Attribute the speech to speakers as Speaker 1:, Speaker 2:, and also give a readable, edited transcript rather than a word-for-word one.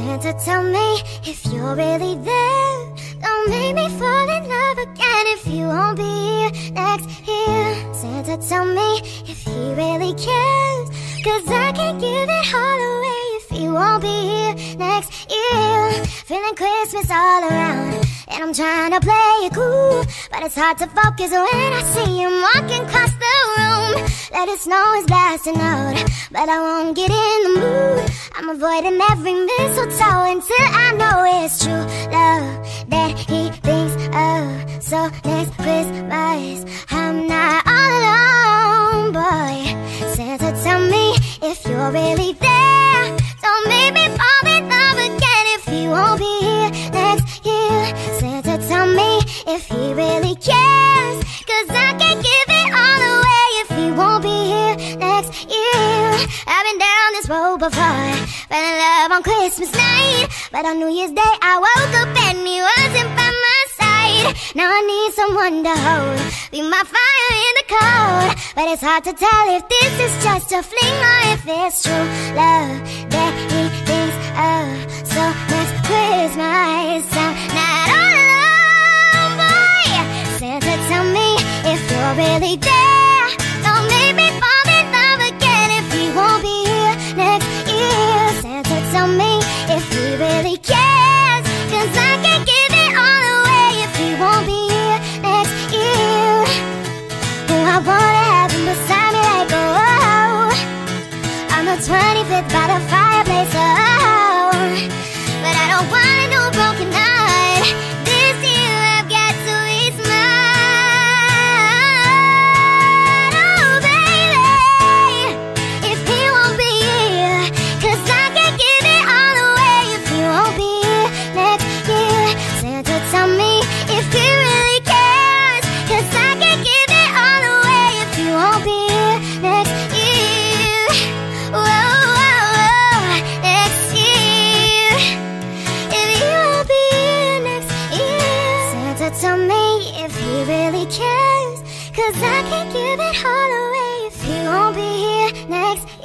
Speaker 1: Santa, tell me if you're really there. Don't make me fall in love again if you won't be here next year. Santa, tell me if he really cares, 'cause I can't give it all away if he won't be here next year. Feeling Christmas all around, and I'm trying to play it cool, but it's hard to focus when I see him walking across the room. Let it snow is blasting out, but I won't get in the mood. I'm avoiding every mistletoe until I know it's true love that he thinks of. So next Christmas, I'm not all alone, boy. Santa, tell me if you're really there. Don't make me fall in love again if he won't be here next year. Santa, tell me if he really cares, 'cause I can't give it all away if he won't be here next year. I've been down this road before, fell in love on Christmas night, but on New Year's Day I woke up and he wasn't by my side. Now I need someone to hold, be my fire in the cold, but it's hard to tell if this is just a fling or if it's true love that he thinks of. So next Christmas, I'm not all alone, boy. Santa, tell me if you're really there. Don't make me fall in love again if he won't be here next year. Santa, tell me if he really cares, 'cause I can't give it all away if he won't be here next year. Oh, I wanna have him beside me like oh, on the 25th by the fireplace, oh, but I don't want a new broken heart. This year I've got to be smart. Oh baby, if he won't be here, 'cause I can't give it all away if he won't be here next year. Santa, tell me if he really cares, 'cause I can't give it all away if he won't be here next year. Whoa, whoa, whoa, next year. If he won't be here next year. Santa, tell me if he really cares, 'cause I can't give it all away if he won't be here next year.